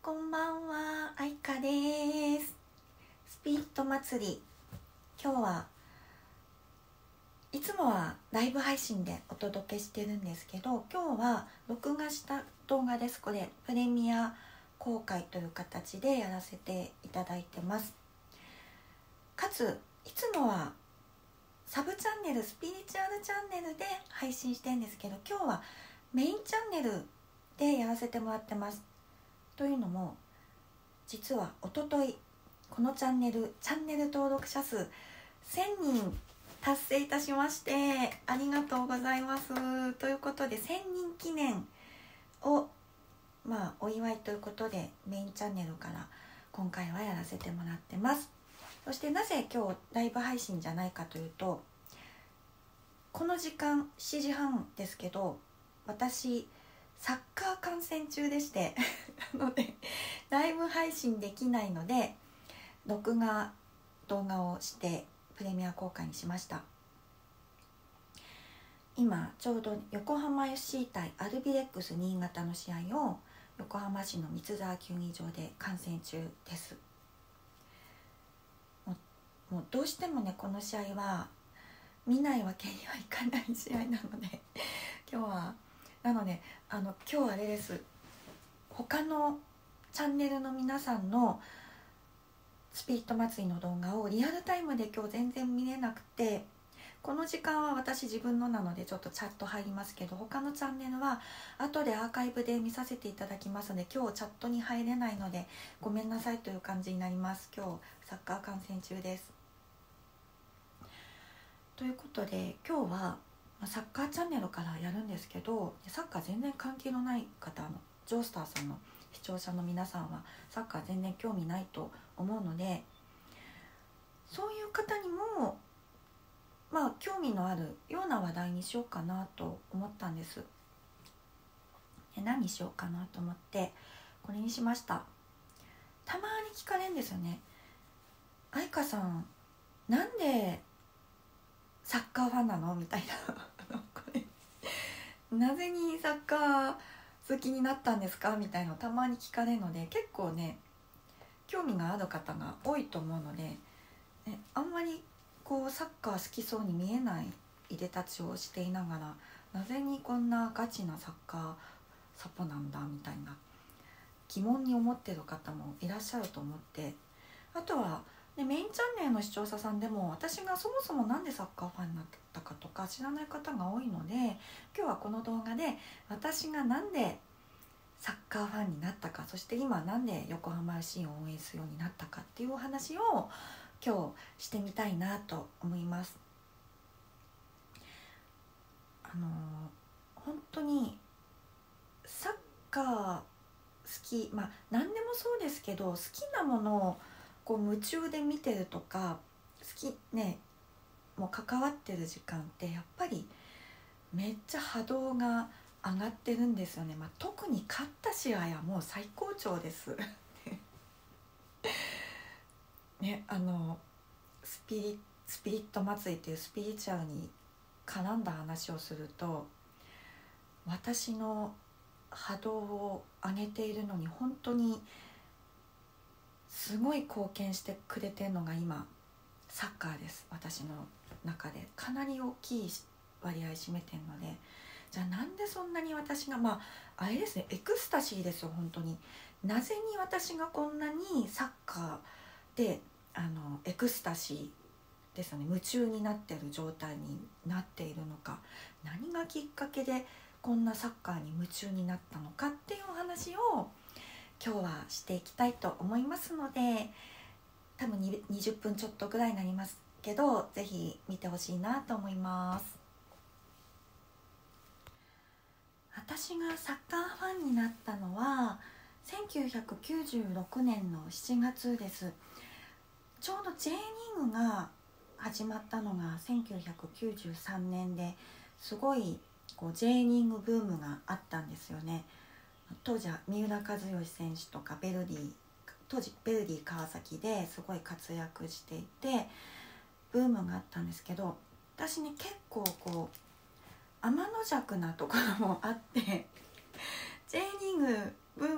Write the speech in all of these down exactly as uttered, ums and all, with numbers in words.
こんばんは、あいかです。スピリット祭り、今日はいつもはライブ配信でお届けしてるんですけど、今日は録画した動画です。これプレミア公開という形でやらせていただいてます。かついつもはサブチャンネル、スピリチュアルチャンネルで配信してるんですけど、今日はメインチャンネルでやらせてもらってます。というのも、実はおとといこのチャンネルチャンネル登録者数せんにん達成いたしまして、ありがとうございます。ということでせんにん記念をまあお祝いということでメインチャンネルから今回はやらせてもらってます。そしてなぜ今日ライブ配信じゃないかというと、この時間しちじはんですけど、私サッカー観戦中でしてなのでライブ配信できないので、録画動画をしてプレミア公開にしました。今ちょうど横浜 エフシー 対アルビレックス新潟の試合を横浜市の三沢球技場で観戦中です。もう、もうどうしてもね、この試合は見ないわけにはいかない試合なので今日はなのであの今日あれです、他のチャンネルの皆さんのスピリット祭りの動画をリアルタイムで今日全然見れなくて、この時間は私自分のなのでちょっとチャット入りますけど、他のチャンネルは後でアーカイブで見させていただきますので、今日チャットに入れないのでごめんなさいという感じになります。今日サッカー観戦中です。ということで今日はサッカーチャンネルからやるんですけど、サッカー全然関係のない方、のジョースターさんの視聴者の皆さんはサッカー全然興味ないと思うので、そういう方にもまあ興味のあるような話題にしようかなと思ったんです。で何にしようかなと思ってこれにしました。たまに聞かれるんですよね。愛花さんなんでサッカーファンなのみたいなこれなぜにサッカー好きになったんですかみたいなのたまに聞かれるので、結構ね興味がある方が多いと思うので、ね、あんまりこうサッカー好きそうに見えないいでたちをしていながら、なぜにこんなガチなサッカーサポなんだみたいな疑問に思ってる方もいらっしゃると思って、あとは、ね、メインチャンネルの視聴者さんでも私がそもそもなんでサッカーファンになったかとか知らない方が多いので、今日はこの動画で私がなんでサッカーファンになったか、そして今なんで横浜 エフシー を応援するようになったかっていうお話を今日してみたいなと思います。あの本当にサッカー好き、まあ何でもそうですけど、好きなものをこう夢中で見てるとか、好きねもう関わってる時間ってやっぱりめっちゃ波動が上がってるんですよね。まあ、特に勝った試合はもう最高潮ですね、あのスピリ、スピリット祭りというスピリチュアルに絡んだ話をすると、私の波動を上げているのに本当にすごい貢献してくれてるのが今サッカーです。私の中でかなり大きい割合占めてるので、じゃあなんでそんなに私が、まああれですね、エクスタシーですよ本当に。なぜに私がこんなにサッカーであのエクスタシーですよね、夢中になってる状態になっているのか、何がきっかけでこんなサッカーに夢中になったのかっていうお話を今日はしていきたいと思いますので、多分にじゅっぷんちょっとぐらいになりますけど、ぜひ見てほしいなと思います。私がサッカーファンになったのはせんきゅうひゃくきゅうじゅうろくねんのしちがつです。ちょうど J リーグが始まったのがせんきゅうひゃくきゅうじゅうさんねんで、すごいこう J リーグブームがあったんですよね。当時は三浦知良選手とかベルディ当時ベルディ川崎ですごい活躍していてブームがあったんですけど、私ね結構こう天の弱なところもあってJ リーグブー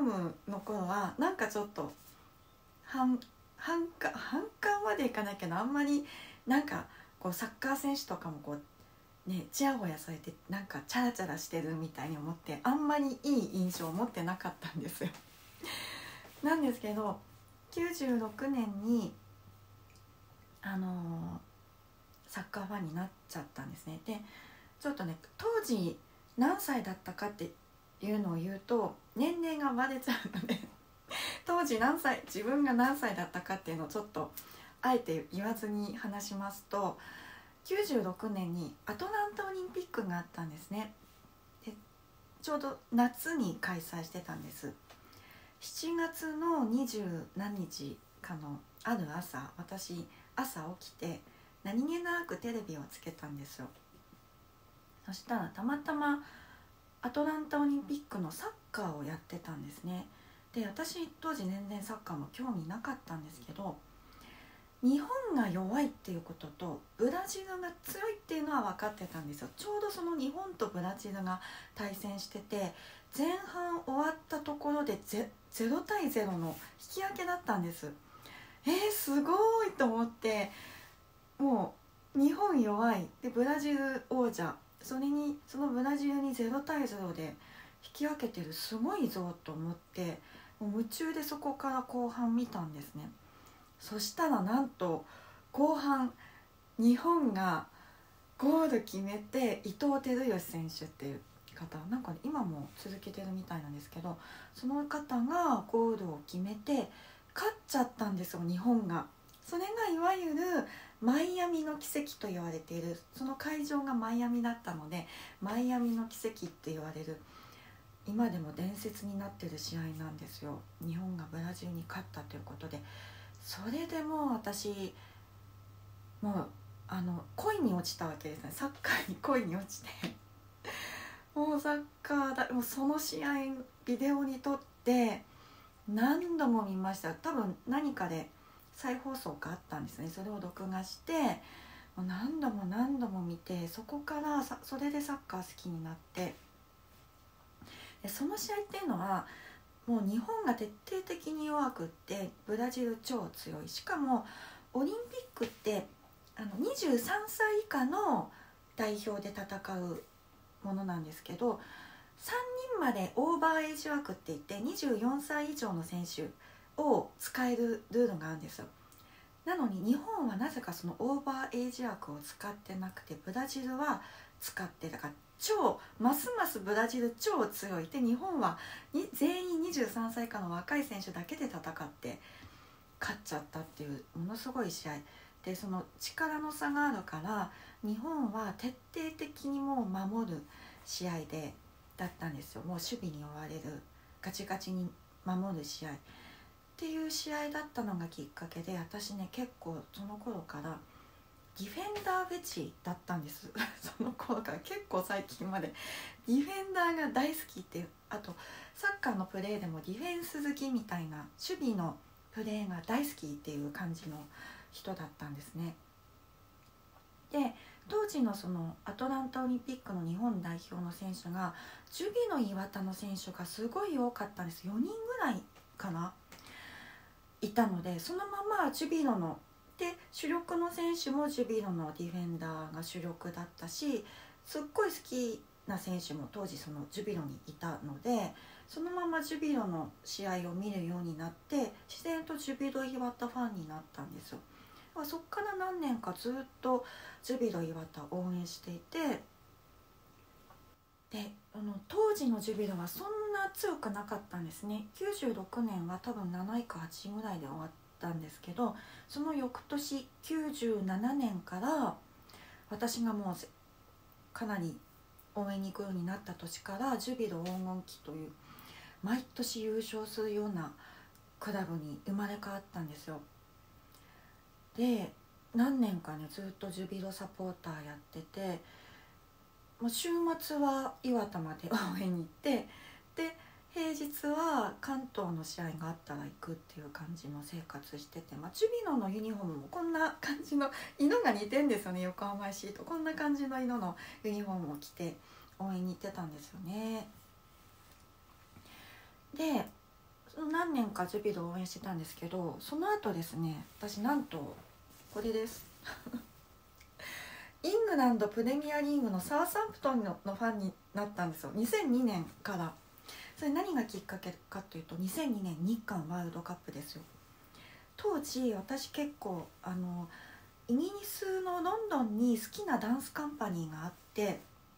ムの頃はなんかちょっと反反感反感までいかないけど、あんまりなんかこうサッカー選手とかもこうねちやほやされてなんかチャラチャラしてるみたいに思って、あんまりいい印象を持ってなかったんですよなんですけどきゅうじゅうろくねんにあのー、サッカーファンになっちゃったんですね。でちょっとね当時何歳だったかっていうのを言うと年齢がバレちゃうので当時何歳自分が何歳だったかっていうのをちょっとあえて言わずに話しますと、きゅうじゅうろくねんにアトランタオリンピックがあったんですね。でちょうど夏に開催してたんです。しちがつのにじゅうなんにちかのある朝、私朝起きて何気なくテレビをつけたんですよ。そしたらたまたまアトランタオリンピックのサッカーをやってたんですね。で私当時全然サッカーも興味なかったんですけど、日本が弱いっていうこととブラジルが強いっていうのは分かってたんですよ。ちょうどその日本とブラジルが対戦してて、前半終わったところで ゼ, ゼロたいゼロの引き分けだったんです。えー、すごいと思って、もう日本弱いでブラジル王者、それにそのブラジルにゼロたいゼロで引き分けてる、すごいぞと思って、もう夢中でそこから後半見たんですね。そしたらなんと後半日本がゴール決めて、伊藤輝義選手っていう方なんか、ね、今も続けてるみたいなんですけど、その方がゴールを決めて勝っちゃったんですよ、日本が。それがいわゆるマイアミの奇跡と言われている、その会場がマイアミだったのでマイアミの奇跡って言われる、今でも伝説になってる試合なんですよ。日本がブラジルに勝ったということで、それでもう私もうあの恋に落ちたわけですね。サッカーに恋に落ちてもうサッカーだ、もうその試合ビデオに撮って何度も見ました。多分何かで再放送があったんですね。それを録画してもう何度も何度も見て、そこからさそれでサッカー好きになって、でその試合っていうのはもう日本が徹底的に弱くって、ブラジル超強い。しかもオリンピックってあのにじゅうさんさい以下の代表で戦うものなんですけど、さんにんまでオーバーエイジ枠って言って、にじゅうよんさい以上の選手を使えるルールがあるんですよ。なのに日本はなぜかそのオーバーエイジ枠を使ってなくて、ブラジルは使って、だから超ますますブラジル超強い。で日本はに全員にじゅうさんさい以下の若い選手だけで戦って勝っちゃったっていうものすごい試合で、その力の差があるから日本は徹底的にもう守る試合でだったんですよ。もう守備に追われる、ガチガチに守る試合っていう試合だったのがきっかけで、私ね結構その頃からディフェンダーフェチだったんですその頃から結構最近までディフェンダーが大好きっていう、あとサッカーのプレーでもディフェンス好きみたいな、守備のプレーが大好きっていう感じの人だったんですね。で当時のそのアトランタオリンピックの日本代表の選手がジュビロ磐田の選手がすごい多かったんです。よにんぐらいかないたので、そのままジュビロので主力の選手もジュビロのディフェンダーが主力だったし、すっごい好きな選手も当時そのジュビロにいたので、そのままジュビロの試合を見るようになって自然とジュビロ磐田ファンになったんですよ。そっから何年かずっとジュビロ磐田を応援していて、であの当時のジュビロはそんな強くなかったんですね。きゅうじゅうろくねんは多分なないかはちいぐらいで終わったんですけど、その翌年きゅうじゅうななねんから私がもうかなり応援に行くようになった年からジュビロ黄金期という毎年優勝するようなクラブに生まれ変わったんですよ。で何年かねずっとジュビロサポーターやってて、もう週末は岩田まで応援に行って、で平日は関東の試合があったら行くっていう感じの生活してて、まあ、ジュビロのユニフォームもこんな感じの色が似てるんですよね。横浜 エフシー とこんな感じの色のユニフォームを着て応援に行ってたんですよね。で何年かジュビロを応援してたんですけど、その後ですね、私なんとこれですイングランドプレミアリーグのサウサンプトン の, のファンになったんですよ、にせんにねんから。それ何がきっかけかというと、にせんにねん日韓ワールドカップですよ。当時私結構あのイギリスのロンドンに好きなダンスカンパニーがあって、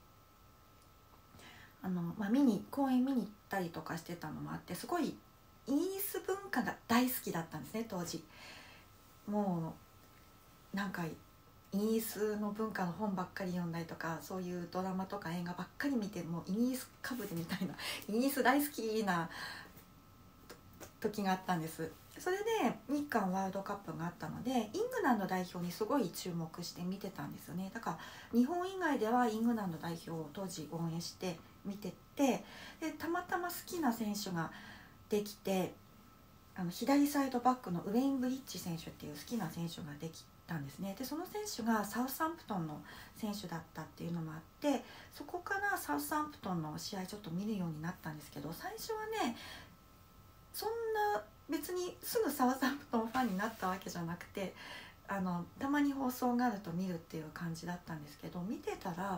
あの、まあ、見に公演見に行ったりとかしてたのもあって、すごいイギリス文化が大好きだったんですね当時。もうなんかイギリスの文化の本ばっかり読んだりとか、そういうドラマとか映画ばっかり見て、もうイギリスかぶれみたいなイギリス大好きな時があったんです。それで日韓ワールドカップがあったので、イングランド代表にすごい注目して見てたんですよね。だから日本以外ではイングランド代表を当時応援して見てて、でたまたま好きな選手ができて、あの左サイドバックのウェイン・ブリッジ選手っていう好きな選手ができたんですね。でその選手がサウサンプトンの選手だったっていうのもあって、そこからサウサンプトンの試合ちょっと見るようになったんですけど、最初はねそんな別にすぐサウサンプトンファンになったわけじゃなくて、あのたまに放送があると見るっていう感じだったんですけど、見てたら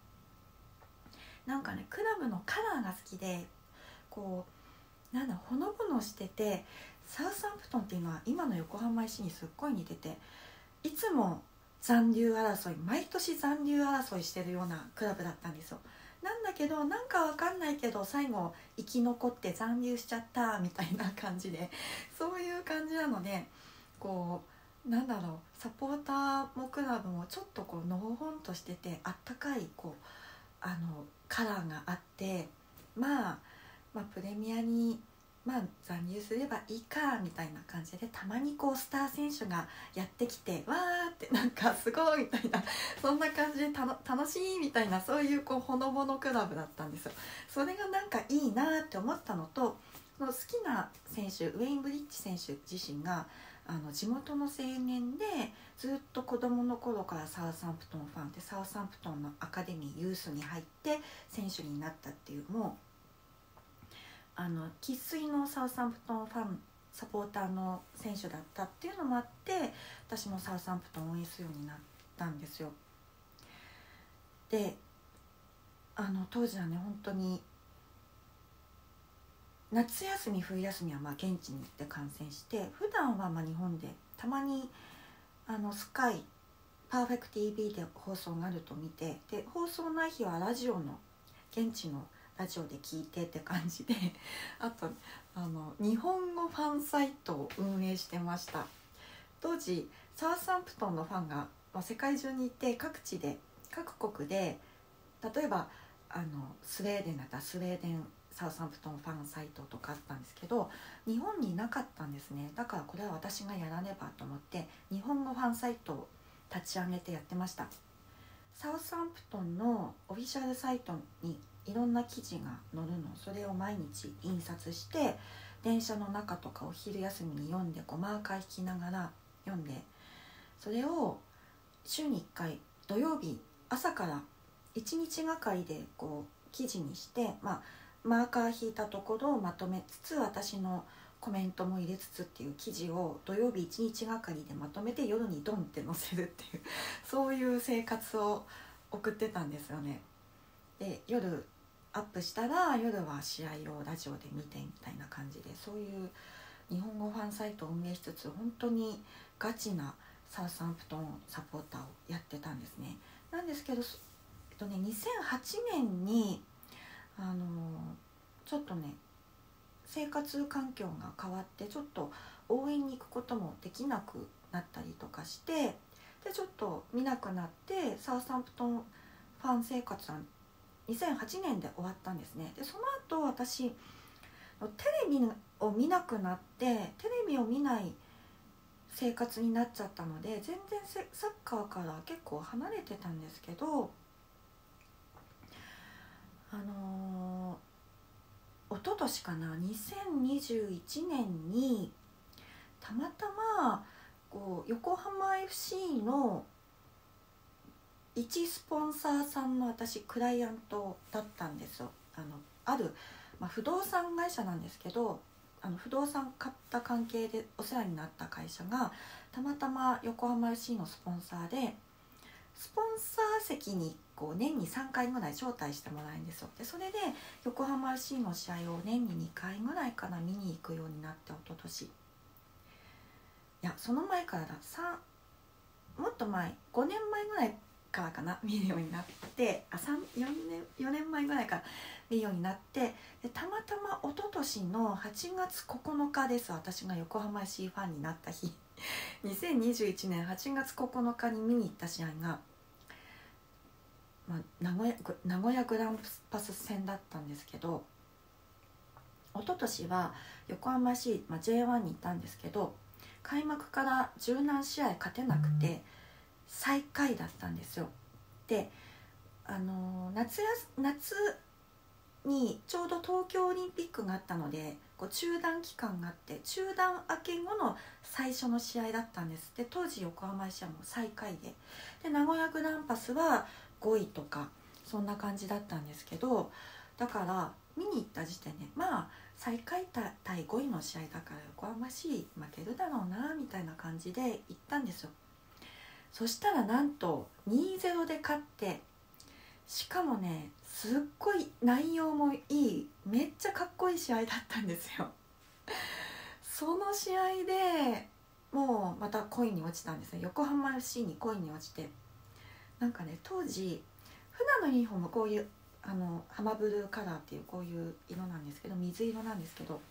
なんかね、クラブのカラーが好きで、こうなんだほのぼのしてて、サウサンプトンっていうのは今の横浜 エフシー にすっごい似てて、いつも残留争い、毎年残留争いしてるようなクラブだったんですよ。なんだけどなんかわかんないけど最後生き残って残留しちゃったみたいな感じで、そういう感じなので、こうなんだろう、サポーターもクラブもちょっとこうのほほんとしてて、あったかいこうあのカラーがあって、まあまあプレミアにまあ残留すればいいかみたいな感じで、たまにこうスター選手がやってきてわーってなんかすごいみたいな、そんな感じでたの楽しいみたいな、そういうこうほのぼのクラブだったんですよ。それがなんかいいなって思ったのと、その好きな選手ウェイン・ブリッジ選手自身があの地元の青年で、ずっと子供の頃からサウサンプトンファンで、サウサンプトンのアカデミーユースに入って選手になったっていう、もうあの生粋のサウサンプトンファンサポーターの選手だったっていうのもあって、私もサウサンプトンを応援するようになったんですよ。であの当時はね、本当に夏休み冬休みはまあ現地に行って観戦して、普段はまあ日本でたまにあのスカイパーフェクト ティーブイ で放送があると見て、で放送ない日はラジオの現地のラジオで聞いてって感じで、あとあの日本語ファンサイトを運営してました。当時サウサンプトンのファンが、まあ、世界中にいて、各地で各国で、例えばあのスウェーデンだったらスウェーデンサウサンプトンファンサイトとかあったんですけど、日本になかったんですね。だからこれは私がやらねばと思って日本語ファンサイトを立ち上げてやってました。サウサンプトンのオフィシャルサイトにいろんな記事が載るの、それを毎日印刷して、電車の中とかお昼休みに読んで、こうマーカー引きながら読んで、それを週にいっかい土曜日朝からいちにちがかりでこう記事にして、まあ、マーカー引いたところをまとめつつ、私のコメントも入れつつっていう記事を土曜日いちにちがかりでまとめて、夜にドンって載せるっていうそういう生活を送ってたんですよね。で夜アップしたら夜は試合をラジオで見てみたいな感じで、そういう日本語ファンサイトを運営しつつ、本当にガチなサウサンプトンサポーターをやってたんですね。なんですけど、えっとね、にせんはちねんにあのちょっとね生活環境が変わって、ちょっと応援に行くこともできなくなったりとかして、でちょっと見なくなって、サウサンプトンファン生活はにせんはちねんで終わったんですね。でその後私テレビを見なくなって、テレビを見ない生活になっちゃったので、全然サッカーから結構離れてたんですけど、あのー、一昨年かな、にせんにじゅういちねんにたまたまこう横浜 エフシー の一スポンサーさんの私クライアントだったんですよ。あのある、まあ、不動産会社なんですけど、 あの不動産買った関係でお世話になった会社がたまたま横浜 エフシー のスポンサーで、スポンサー席にこう年にさんかいぐらい招待してもらえるんですよ。でそれで横浜 エフシー の試合を年ににかいぐらいかな見に行くようになって、一昨年、いやその前からだ、さんもっと前ごねんまえぐらいからかな見るようになって、あさん 4, 年よねんまえぐらいから見るようになって、でたまたま一昨年のはちがつここのかです、私が横浜 エフシー ファンになった日にせんにじゅういちねんはちがつここのかに見に行った試合が、まあ、名古屋、名古屋グランパス戦だったんですけど、一昨年は横浜 エフシー、まあ、ジェイワン に行ったんですけど、開幕から十何試合勝てなくて最下位だったんですよ。で、あのー、夏や夏にちょうど東京オリンピックがあったので、こう中断期間があって、中断明け後の最初の試合だったんです。で当時横浜 エフシー はもう最下位で、で名古屋グランパスはごいとかそんな感じだったんですけど、だから見に行った時点でまあ最下位対ごいの試合だから横浜 エフシー 負けるだろうなみたいな感じで行ったんですよ。そしたらなんと にたいゼロ で勝って、しかもねすっごい内容もいい、めっちゃかっこいい試合だったんですよ。その試合でもうまた恋に落ちたんですね。横浜 エフシー に恋に落ちて、なんかね当時普段のユニフォームこういうあのハマブルーカラーっていうこういう色なんですけど、水色なんですけど、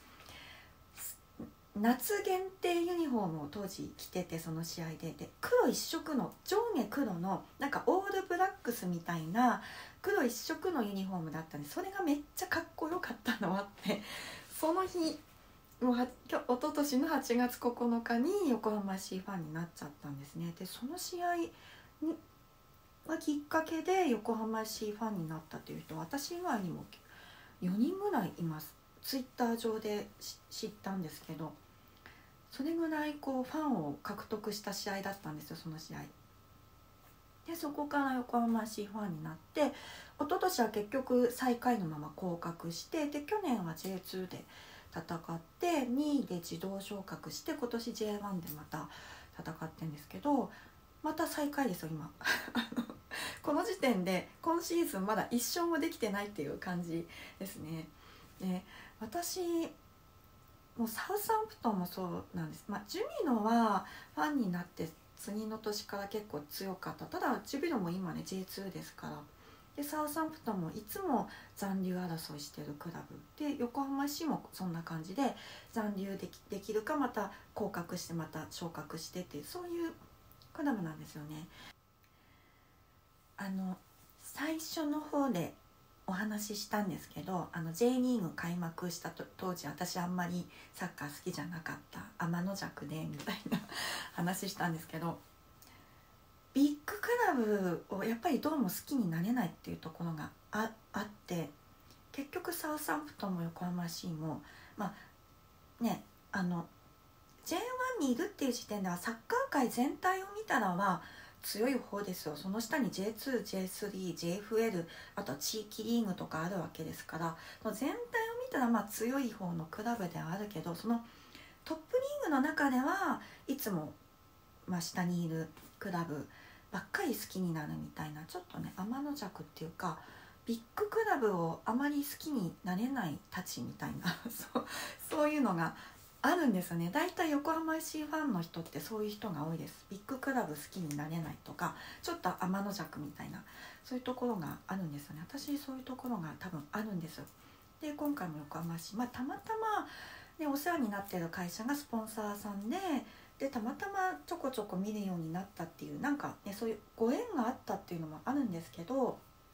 夏限定ユニフォームを当時着てて、その試合でで黒一色の上下黒のなんかオールブラックスみたいな黒一色のユニフォームだったんで、それがめっちゃかっこよかったのもあって、その日もうは一昨年のはちがつここのかに横浜 エフシー ファンになっちゃったんですね。でその試合にがきっかけで横浜 エフシー ファンになったという人、私以外にもよにんぐらいいます。ツイッター上で知ったんですけど、それぐらいこうファンを獲得した試合だったんですよ、その試合で。そこから横浜 エフシー ファンになって、一昨年は結局最下位のまま降格して、で去年は ジェイツー で戦ってにいで自動昇格して、今年 ジェイワン でまた戦ってるんですけど、また最下位ですよ今この時点で今シーズンまだいっ勝もできてないっていう感じですね。で私もうサウサンプトンもそうなんです、まあ、ジュビロはファンになって次の年から結構強かった。ただジュビロも今ね ジェイツー ですから。でサウサンプトンもいつも残留争いしてるクラブで、横浜市もそんな感じで残留で き, できるかまた降格してまた昇格してっていう、そういうクラブなんですよね。あの最初の方でお話ししたんですけど、あの J リーグ開幕したと当時、私あんまりサッカー好きじゃなかった、天の弱でみたいな話したんですけど、ビッグクラブをやっぱりどうも好きになれないっていうところが あ, あって結局サウサンプトンも横浜 エフシー もまあね、あの ジェイワン にいるっていう時点ではサッカー界全体を見たらは強い方ですよ。その下に ジェイツー、ジェイスリー、ジェイエフエル、あとは地域リーグとかあるわけですから、全体を見たらまあ強い方のクラブではあるけど、そのトップリーグの中ではいつもまあ下にいるクラブばっかり好きになるみたいな、ちょっとね天の弱っていうか、ビッグクラブをあまり好きになれないたちみたいなそう、そういうのがあるんですよね。だいたい横浜 エフシー ファンの人ってそういう人が多いです。ビッグクラブ好きになれないとか、ちょっと天の弱みたいな、そういうところがあるんですよね。私そういうところが多分あるんですよ。で今回も横浜市、まあ、たまたま、ね、お世話になっている会社がスポンサーさんで、でたまたまちょこちょこ見るようになったっていう、なんかねそういうご縁があったっていうのもあるんですけど、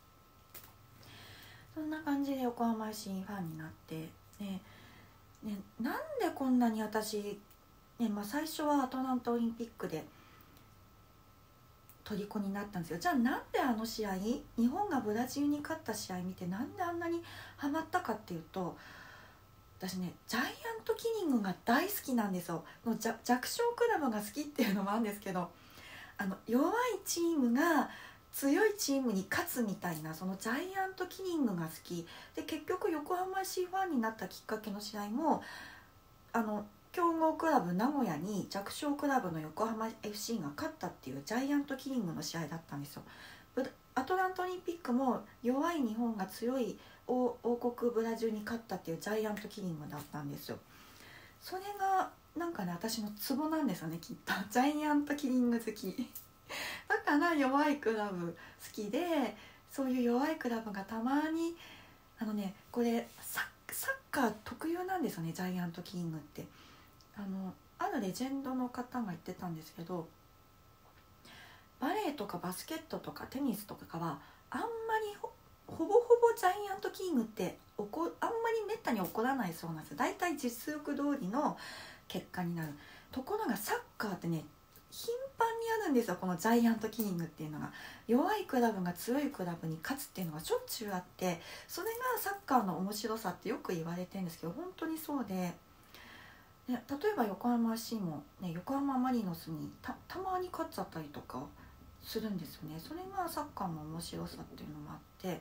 そんな感じで横浜 エフシー ファンになってね。ね、なんでこんなに私、ねまあ、最初はアトランタオリンピックで虜になったんですよ。じゃあなんであの試合、日本がブラジルに勝った試合見てなんであんなにハマったかっていうと、私ねジャイアントキリングが大好きなんですよ。の弱小クラブが好きっていうのもあるんですけど、あの弱いチームが強いチームに勝つみたいな、そのジャイアントキリングが好きで、結局横浜 エフシー ファンになったきっかけの試合もあの強豪クラブ名古屋に弱小クラブの横浜 エフシー が勝ったっていうジャイアントキリングの試合だったんですよ。アトランタオリンピックも弱い日本が強い王国ブラジルに勝ったっていうジャイアントキリングだったんですよ。それがなんかね私のツボなんですよね、きっと。ジャイアントキリング好きだから弱いクラブ好きで、そういう弱いクラブがたまにあのねこれサッサッカー特有なんですよね、ジャイアントキリングって。あのあるレジェンドの方が言ってたんですけど、バレーとかバスケットとかテニスとかはあんまり ほ, ほぼほぼジャイアントキリングって起こあんまりめったに起こらないそうなんです。だいたい実力通りの結果になる。ところがサッカーってね頻繁にあるんですよ、このジャイアントキリングっていうのが。弱いクラブが強いクラブに勝つっていうのがしょっちゅうあって、それがサッカーの面白さってよく言われてるんですけど、本当にそうで、ね、例えば横浜 エフシー も、ね、横浜マリノスに た, たまに勝っちゃったりとかするんですよね。それがサッカーの面白さっていうのもあって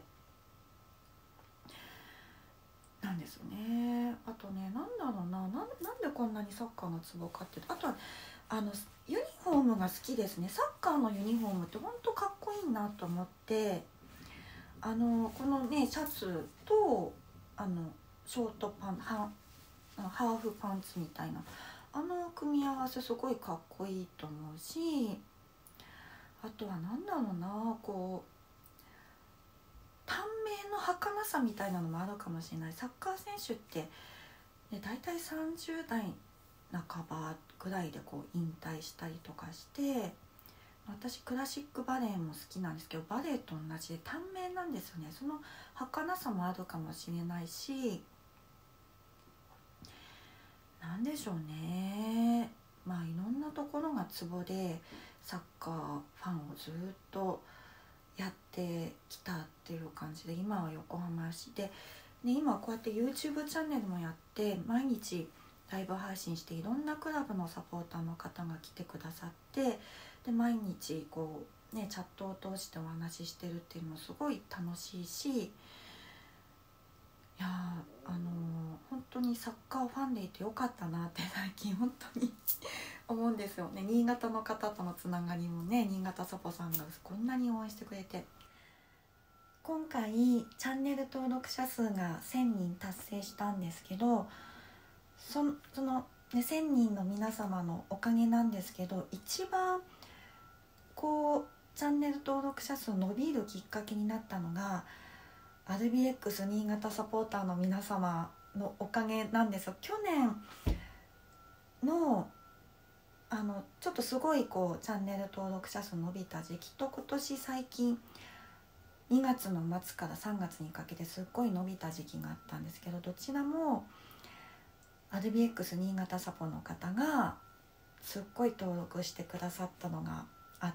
なんですよね。あとね、なんだろうな、な, なんでこんなにサッカーのツボかっていうと、あとはあのユニフォームが好きですね。サッカーのユニフォームって本当かっこいいなと思って、あのこのねシャツとあのショートパンハハーフパンツみたいなあの組み合わせすごいかっこいいと思うし、あとはなんだろうな、こう短命の儚さみたいなのもあるかもしれない。サッカー選手って、ね、だいたいさんじゅう代半ばぐらいでこう引退したりとかして、私クラシックバレエも好きなんですけど、バレエと同じで短命なんですよね。その儚さもあるかもしれないし、なんでしょうね、まあいろんなところがツボでサッカーファンをずっとやってきたっていう感じで、今は横浜市で、ね、今はこうやって YouTube チャンネルもやって毎日ライブ配信して、いろんなクラブのサポーターの方が来てくださって、で毎日こう、ね、チャットを通してお話ししてるっていうのもすごい楽しいし、いやあのー、本当にサッカーファンでいてよかったなって最近本当に思うんですよね。新潟の方とのつながりもね、新潟サポさんがこんなに応援してくれて、今回チャンネル登録者数がせんにん達成したんですけど、そ, その、ね、せんにんの皆様のおかげなんですけど、一番こうチャンネル登録者数伸びるきっかけになったのが アールビーエックス 新潟サポーターの皆様のおかげなんですよ。去年のあのちょっとすごいこうチャンネル登録者数伸びた時期と、今年最近にがつの末からさんがつにかけてすっごい伸びた時期があったんですけど、どちらも アールビーエックス 新潟サポの方がすっごい登録してくださったのがあって、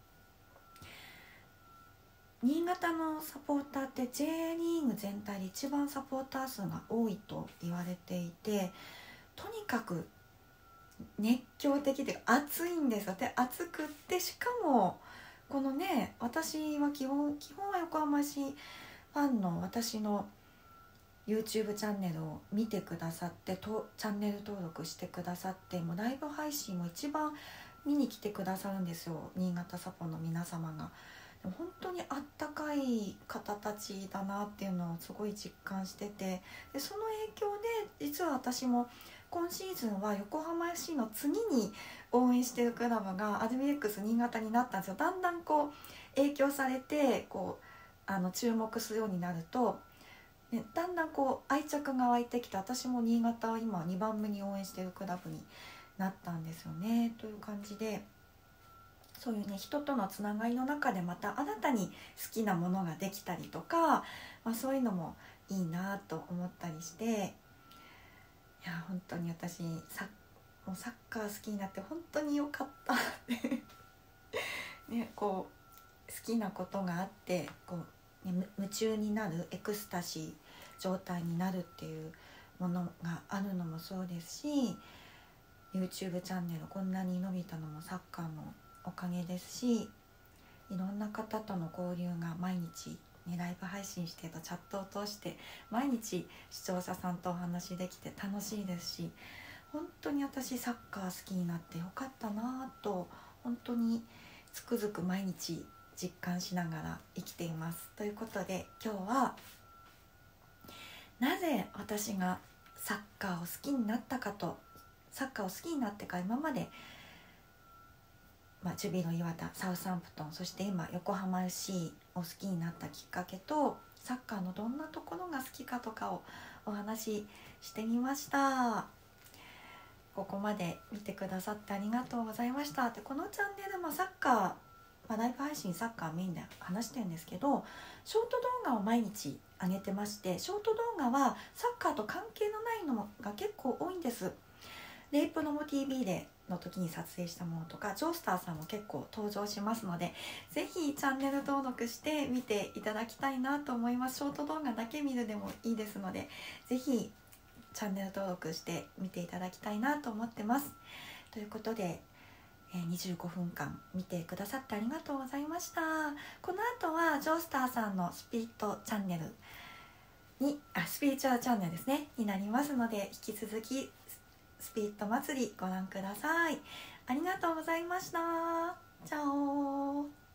新潟のサポーターって J リーグ全体で一番サポーター数が多いと言われていて、とにかく熱狂的で熱いんですよ。で熱くって、しかもこのね、私は基本基本は横浜市ファンの私の YouTube チャンネルを見てくださってとチャンネル登録してくださって、もうライブ配信も一番見に来てくださるんですよ、新潟サポの皆様が。でも本当にあったかい方たちだなっていうのをすごい実感してて、でその影響で実は私も今シーズンは横浜 エフシー の次に応援しているクラブが アールビーエックス 新潟になったんですよ。だんだんこう影響されてこうあの注目するようになると、ね、だんだんこう愛着が湧いてきて、私も新潟は今にばんめに応援しているクラブになったんですよね。という感じで、そういうね人とのつながりの中でまた新たに好きなものができたりとか、まあ、そういうのもいいなと思ったりして、いや本当に私サ もうサッカー好きになって本当によかったってね、こう好きなことがあってこう、ね、夢中になるエクスタシー状態になるっていうものがあるのもそうですし、 YouTube チャンネルこんなに伸びたのもサッカーのおかげですし、いろんな方との交流が毎日、 にライブ配信してとチャットを通して毎日視聴者さんとお話できて楽しいですし、本当に私サッカー好きになってよかったなと本当につくづく毎日実感しながら生きています。ということで今日はなぜ私がサッカーを好きになったかと、サッカーを好きになってから今まで、まあ、ジュビロ磐田、サウサンプトン、そして今横浜 エフシー を好きになったきっかけと、サッカーのどんなところが好きかとかをお話ししてみました。ここまで見てくださってありがとうございました。でこのチャンネルもサッカー、まあ、ライブ配信サッカーメインで話してるんですけど、ショート動画を毎日上げてまして、ショート動画はサッカーと関係のないのが結構多いんです。レイプノモ ティーブイ での時に撮影したものとか、ジョースターさんも結構登場しますので、ぜひチャンネル登録して見ていただきたいなと思います。ショート動画だけ見るでもいいですので、ぜひチャンネル登録して見ていただきたいなと思ってます。ということで、えー、にじゅうごふんかん見てくださってありがとうございました。この後はジョースターさんのスピリットチャンネルにあスピリチュアルチャンネルですねになりますので、引き続きスピリット祭りご覧ください。ありがとうございました。チャオ。